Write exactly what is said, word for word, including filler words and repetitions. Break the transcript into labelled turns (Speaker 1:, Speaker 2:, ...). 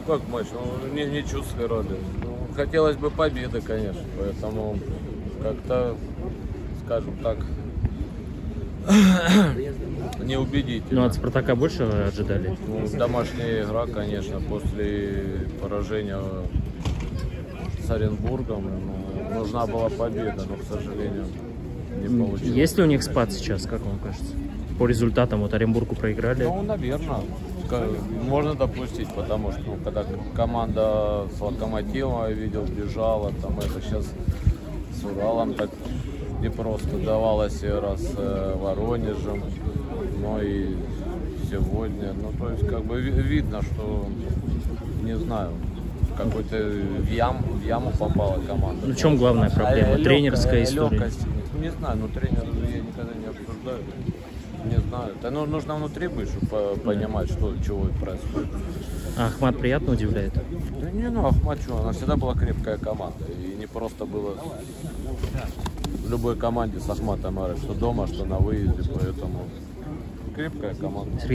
Speaker 1: Ну как матч? Ну, не, не чувствую радости. Ну, хотелось бы победы, конечно, поэтому как-то, скажем так, неубедительно.
Speaker 2: Ну, от Спартака больше ожидали?
Speaker 1: Ну, домашняя игра, конечно, после поражения с Оренбургом, ну, нужна была победа, но, к сожалению, не получилось.
Speaker 2: Есть ли у них спад сейчас, как вам кажется? По результатам, вот Оренбургу проиграли.
Speaker 1: Ну, наверное, можно допустить, потому что, ну, когда команда с Локомотивом, я видел, бежала, там это сейчас с Уралом так не просто давалось игра с э, Воронежем, но и сегодня, ну, то есть, как бы видно, что, не знаю, какой-то в, ям, в яму попала команда.
Speaker 2: Ну, в чем главная проблема?
Speaker 1: А,
Speaker 2: Тренерская
Speaker 1: легкая,
Speaker 2: история?
Speaker 1: Легкость. Не знаю, но тренера я никогда не обсуждаю. Не знаю. Это ну, нужно внутри быть, чтобы понимать, что, чего происходит.
Speaker 2: А Ахмат приятно удивляет?
Speaker 1: Да не, ну Ахмат, что, она всегда была крепкая команда. И не просто было в любой команде с Ахматом, что дома, что на выезде, поэтому крепкая команда.